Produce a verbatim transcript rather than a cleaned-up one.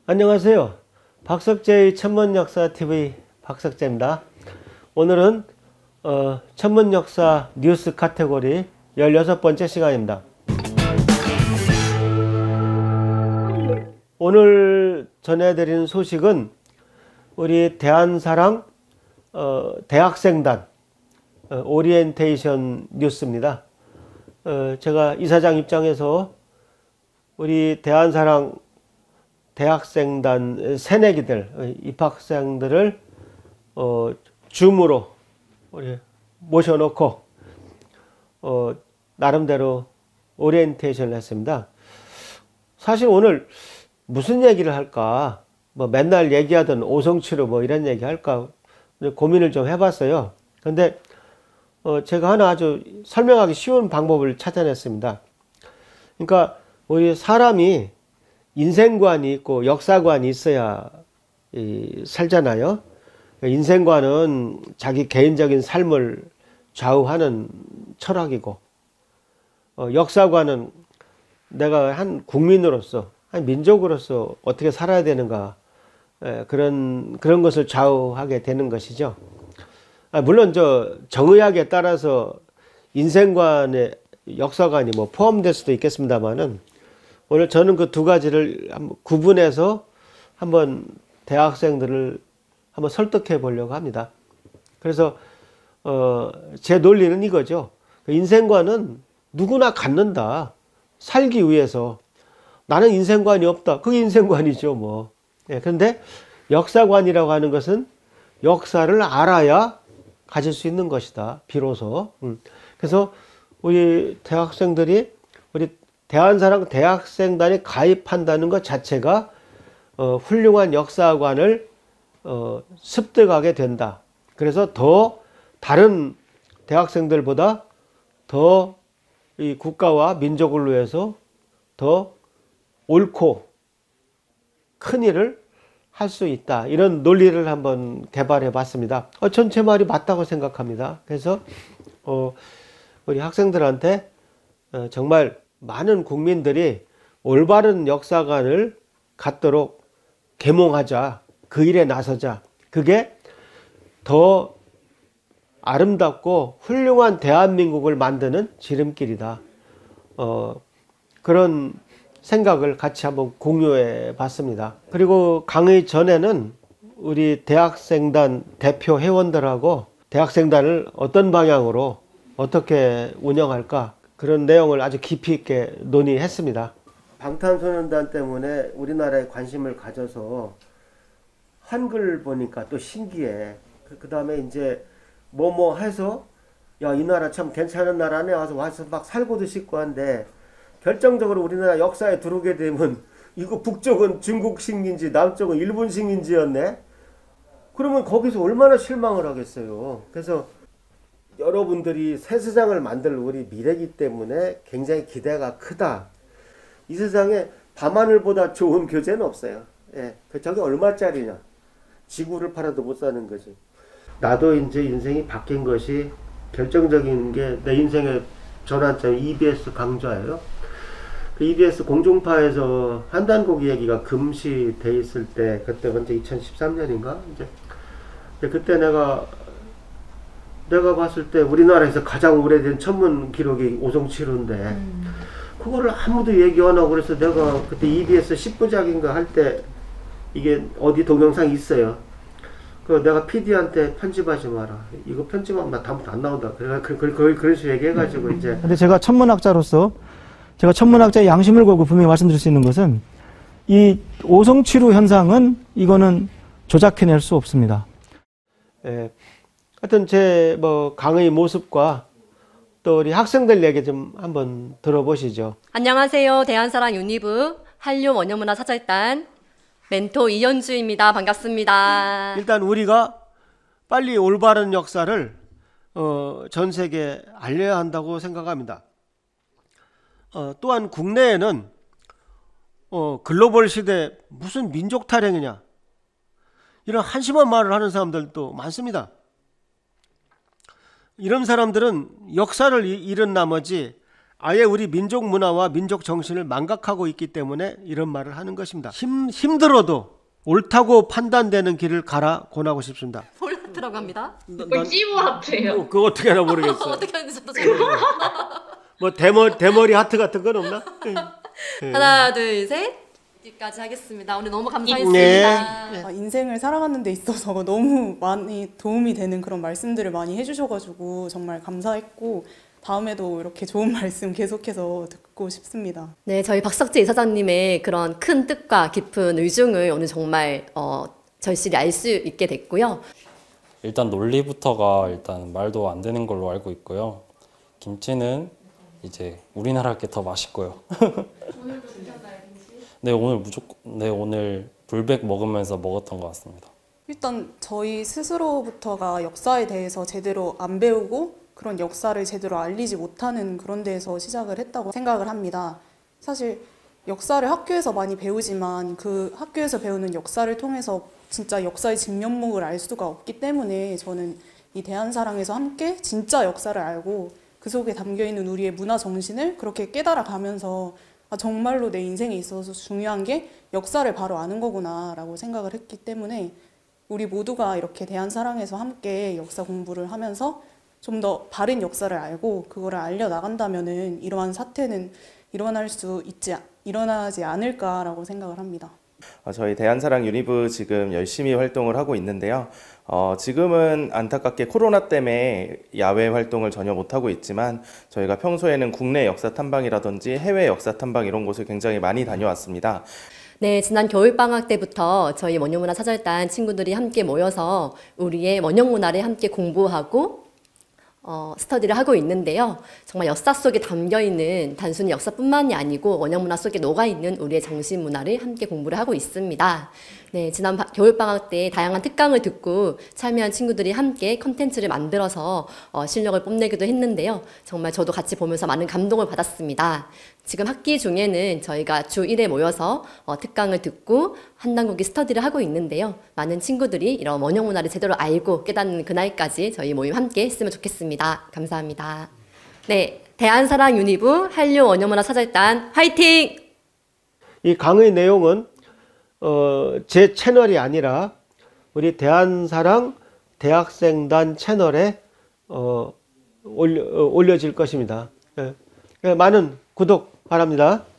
안녕하세요. 박석재의 천문역사티비 박석재입니다. 오늘은 어, 천문역사 뉴스 카테고리 열여섯 번째 시간입니다. 오늘 전해드리는 소식은 우리 대한사랑 어, 대학생단 어, 오리엔테이션 뉴스입니다. 어, 제가 이사장 입장에서 우리 대한사랑 대학생단 새내기들, 입학생들을 어, 줌으로 우리 모셔놓고 어, 나름대로 오리엔테이션을 했습니다. 사실 오늘 무슨 얘기를 할까, 뭐 맨날 얘기하던 오성치료 뭐 이런 얘기 할까 고민을 좀 해봤어요. 근데 어, 제가 하나 아주 설명하기 쉬운 방법을 찾아냈습니다. 그러니까 우리 사람이 인생관이 있고 역사관이 있어야 이, 살잖아요. 인생관은 자기 개인적인 삶을 좌우하는 철학이고, 어, 역사관은 내가 한 국민으로서, 한 민족으로서 어떻게 살아야 되는가, 에, 그런 그런 것을 좌우하게 되는 것이죠. 아, 물론 저 정의학에 따라서 인생관의 역사관이 뭐 포함될 수도 있겠습니다만은, 오늘 저는 그 두 가지를 한번 구분해서 한번 대학생들을 한번 설득해 보려고 합니다. 그래서 어, 제 논리는 이거죠. 인생관은 누구나 갖는다. 살기 위해서. 나는 인생관이 없다. 그게 인생관이죠, 뭐. 예, 그런데 역사관이라고 하는 것은 역사를 알아야 가질 수 있는 것이다. 비로소. 음. 그래서 우리 대학생들이 우리 대한사랑 대학생단에 가입한다는 것 자체가 어, 훌륭한 역사관을 어, 습득하게 된다. 그래서 더 다른 대학생들보다 더 이 국가와 민족을 위해서 더 옳고 큰 일을 할 수 있다. 이런 논리를 한번 개발해 봤습니다. 어, 전 제 말이 맞다고 생각합니다. 그래서 어, 우리 학생들한테 어, 정말 많은 국민들이 올바른 역사관을 갖도록 계몽하자. 그 일에 나서자. 그게 더 아름답고 훌륭한 대한민국을 만드는 지름길이다. 어, 그런 생각을 같이 한번 공유해 봤습니다. 그리고 강의 전에는 우리 대학생단 대표 회원들하고 대학생단을 어떤 방향으로 어떻게 운영할까, 그런 내용을 아주 깊이 있게 논의했습니다. 방탄소년단 때문에 우리나라에 관심을 가져서 한글 보니까 또 신기해. 그 다음에 이제 뭐뭐 해서 야, 이 나라 참 괜찮은 나라네 와서 와서 막 살고도 싶고 한데, 결정적으로 우리나라 역사에 들어오게 되면 이거 북쪽은 중국식인지 남쪽은 일본식인지였네. 그러면 거기서 얼마나 실망을 하겠어요. 그래서 여러분들이 새 세상을 만들 우리 미래이기 때문에 굉장히 기대가 크다. 이 세상에 밤하늘보다 좋은 교재는 없어요. 예, 저게 얼마짜리냐. 지구를 팔아도 못 사는 거지. 나도 이제 인생이 바뀐 것이 결정적인 게 내 인생의 전환점 이비에스 강좌예요. 그 이비에스 공중파에서 한단고기 얘기가 금시돼 있을 때, 그때 먼저 이천십삼 년인가 이제 그때 내가 내가 봤을 때 우리나라에서 가장 오래된 천문 기록이 오성치료인데 음. 그거를 아무도 얘기 안 하고, 그래서 내가 그때 이비에스 십 부작인가 할 때 이게 어디 동영상이 있어요. 그 내가 피디한테 편집하지 마라. 이거 편집하면 나 다음부터 안 나온다. 그래 그, 그, 그, 그런 식으로 얘기해가지고 음. 이제. 근데 제가 천문학자로서 제가 천문학자의 양심을 걸고 분명히 말씀드릴 수 있는 것은, 이 오성치료 현상은 이거는 조작해낼 수 없습니다. 예. 하여튼 제 뭐 강의 모습과 또 우리 학생들 얘기 좀 한번 들어보시죠. 안녕하세요. 대한사랑 유니브 한류 원어문화 사절단 멘토 이현주입니다. 반갑습니다. 일단 우리가 빨리 올바른 역사를 어, 전 세계에 알려야 한다고 생각합니다. 어, 또한 국내에는 어, 글로벌 시대 무슨 민족 타령이냐, 이런 한심한 말을 하는 사람들도 많습니다. 이런 사람들은 역사를 잃은 나머지 아예 우리 민족 문화와 민족 정신을 망각하고 있기 때문에 이런 말을 하는 것입니다. 힘, 힘들어도 옳다고 판단되는 길을 가라 권하고 싶습니다. 폴라트라고 합니다. 찌부 하트예요. 어, 그거 어떻게 하나 모르겠어. 어떻게 하는지 저도 잘 모르겠어요. 뭐 대머리, 대머리 하트 같은 건 없나? 하나, 둘, 셋. 여기까지 하겠습니다. 오늘 너무 감사했습니다. 네. 아, 인생을 살아가는 데 있어서 너무 많이 도움이 되는 그런 말씀들을 많이 해주셔가지고 정말 감사했고 다음에도 이렇게 좋은 말씀 계속해서 듣고 싶습니다. 네, 저희 박석재 이사장님의 그런 큰 뜻과 깊은 의중을 오늘 정말 어, 절실히 알 수 있게 됐고요. 일단 논리부터가 일단 말도 안 되는 걸로 알고 있고요. 김치는 이제 우리나라 게 더 맛있고요. 오늘도 드셨나요, 김치? 네, 오늘 무조건 네, 오늘 불백 먹으면서 먹었던 것 같습니다. 일단 저희 스스로부터가 역사에 대해서 제대로 안 배우고 그런 역사를 제대로 알리지 못하는 그런 데에서 시작을 했다고 생각을 합니다. 사실 역사를 학교에서 많이 배우지만 그 학교에서 배우는 역사를 통해서 진짜 역사의 진면목을 알 수가 없기 때문에 저는 이 대한사랑에서 함께 진짜 역사를 알고 그 속에 담겨있는 우리의 문화 정신을 그렇게 깨달아가면서 아, 정말로 내 인생에 있어서 중요한 게 역사를 바로 아는 거구나 라고 생각을 했기 때문에 우리 모두가 이렇게 대한사랑에서 함께 역사 공부를 하면서 좀 더 바른 역사를 알고 그거를 알려나간다면은 이러한 사태는 일어날 수 있지, 일어나지 않을까라고 생각을 합니다. 어, 저희 대한사랑 유니브 지금 열심히 활동을 하고 있는데요. 어, 지금은 안타깝게 코로나 때문에 야외 활동을 전혀 못하고 있지만 저희가 평소에는 국내 역사 탐방이라든지 해외 역사 탐방 이런 곳을 굉장히 많이 다녀왔습니다. 네, 지난 겨울방학 때부터 저희 원형문화사절단 친구들이 함께 모여서 우리의 원형문화를 함께 공부하고 어, 스터디를 하고 있는데요. 정말 역사 속에 담겨있는 단순히 역사뿐만이 아니고 원형문화 속에 녹아있는 우리의 정신문화를 함께 공부를 하고 있습니다. 네, 지난 바, 겨울방학 때 다양한 특강을 듣고 참여한 친구들이 함께 컨텐츠를 만들어서 어, 실력을 뽐내기도 했는데요. 정말 저도 같이 보면서 많은 감동을 받았습니다. 지금 학기 중에는 저희가 주 일 회 모여서 어, 특강을 듣고 한 단국이 스터디를 하고 있는데요. 많은 친구들이 이런 원형문화를 제대로 알고 깨닫는 그날까지 저희 모임 함께 했으면 좋겠습니다. 감사합니다. 네, 대한사랑 유니브 한류 원형문화사절단 화이팅! 이 강의 내용은 어, 제 채널이 아니라 우리 대한사랑 대학생단 채널에 어, 올려, 어, 올려질 것입니다. 예. 예, 많은 구독 바랍니다.